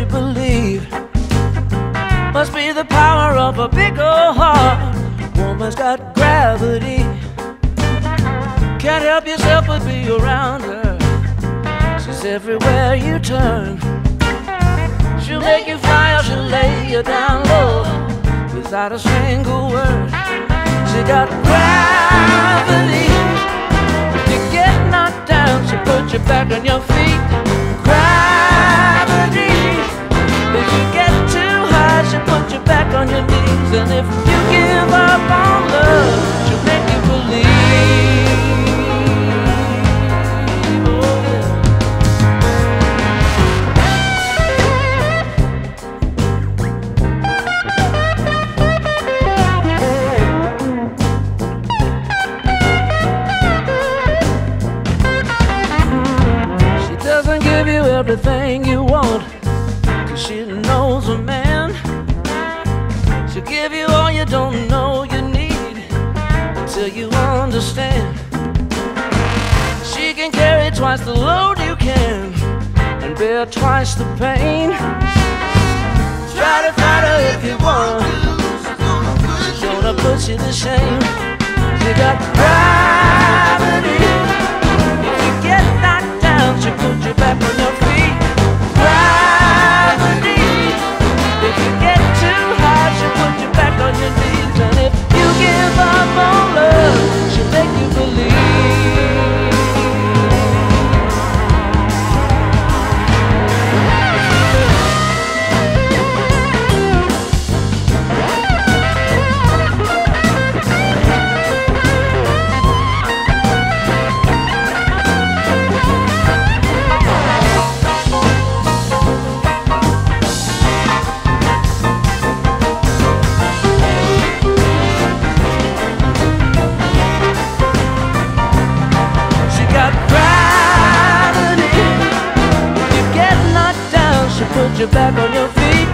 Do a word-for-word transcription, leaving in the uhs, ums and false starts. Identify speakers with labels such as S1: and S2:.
S1: you believe. Must be the power of a big old heart. Woman's got gravity. Can't help yourself but be around her. She's everywhere you turn. She'll make you fly or she'll lay you down low without a single word. She got gravity. If you get knocked down, she'll put you back on your feet. Gravity. If you get too high, she'll put you back on your knees. And if you give up on love, she'll make you believe. Everything you want, 'cause she knows a man. She'll give you all you don't know you need until you understand. She can carry twice the load you can and bear twice the pain. Try to fight her if you want. She's gonna put you to shame. She got gravity. If you get knocked down, she'll put you back on your feet. Gravity. If you get too high, she'll put you back on your knees. And if you give up on love, she'll make you believe. Put you back on your feet.